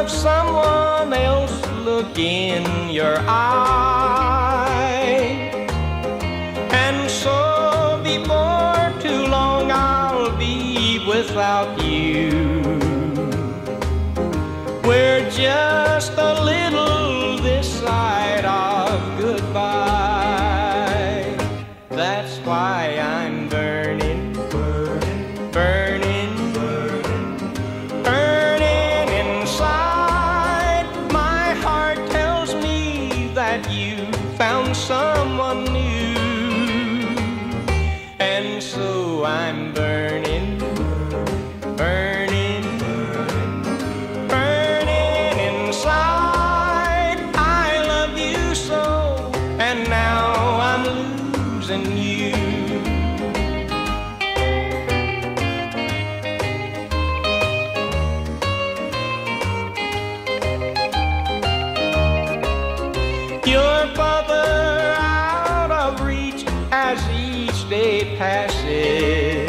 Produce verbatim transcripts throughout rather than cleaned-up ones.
of someone else look in your eye. And so before too long I'll be without you. We're just a little this side of goodbye. That's why I'm burning, burning, burning, burning, burning inside. My heart tells me that you found someone new. And so I'm burning, burning, burning inside. I love you so, and now I'm losing you. Your father out of reach as each day passes.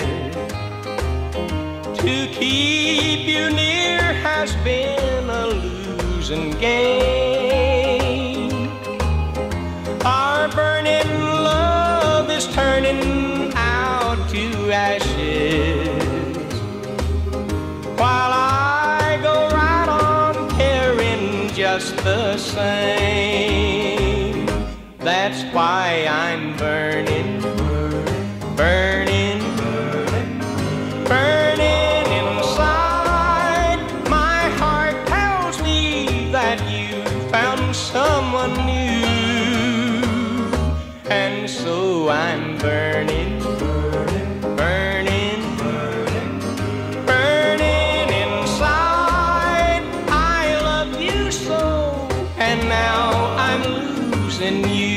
To keep you near has been a losing game. Our burning love is turning out to ashes, while I go right on caring just the same. That's why I'm burning, burning, burning, burning inside. My heart tells me that you found someone new. And so I'm burning, burning, burning, burning, burning inside. I love you so, and now I'm losing you.